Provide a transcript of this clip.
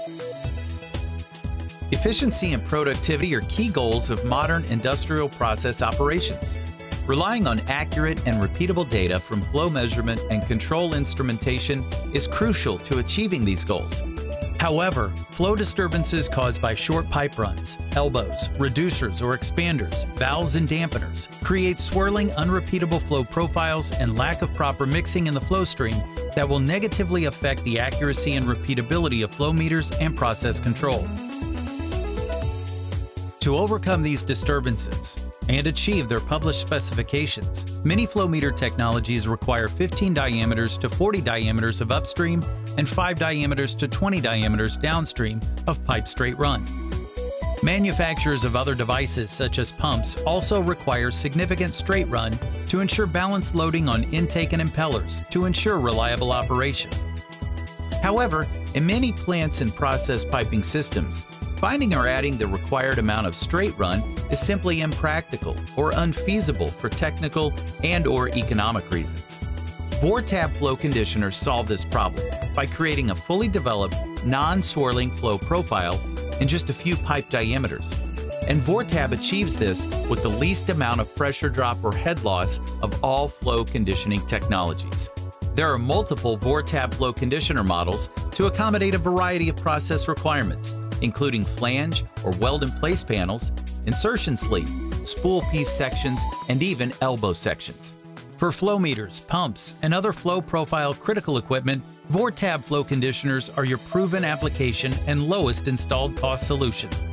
Efficiency and productivity are key goals of modern industrial process operations. Relying on accurate and repeatable data from flow measurement and control instrumentation is crucial to achieving these goals. However, flow disturbances caused by short pipe runs, elbows, reducers or expanders, valves and dampeners create swirling, unrepeatable flow profiles and lack of proper mixing in the flow stream that will negatively affect the accuracy and repeatability of flow meters and process control. To overcome these disturbances and achieve their published specifications, many flow meter technologies require 15 diameters to 40 diameters of upstream and 5 diameters to 20 diameters downstream of pipe straight run. Manufacturers of other devices such as pumps also require significant straight run to ensure balanced loading on intake and impellers to ensure reliable operation. However, in many plants and process piping systems, finding or adding the required amount of straight run is simply impractical or unfeasible for technical and/or economic reasons. Vortab flow conditioners solve this problem by creating a fully developed, non-swirling flow profile in just a few pipe diameters. And Vortab achieves this with the least amount of pressure drop or head loss of all flow conditioning technologies. There are multiple Vortab flow conditioner models to accommodate a variety of process requirements, including flange or weld-in-place panels, insertion sleeve, spool piece sections, and even elbow sections. For flow meters, pumps, and other flow profile critical equipment, Vortab flow conditioners are your proven application and lowest installed cost solution.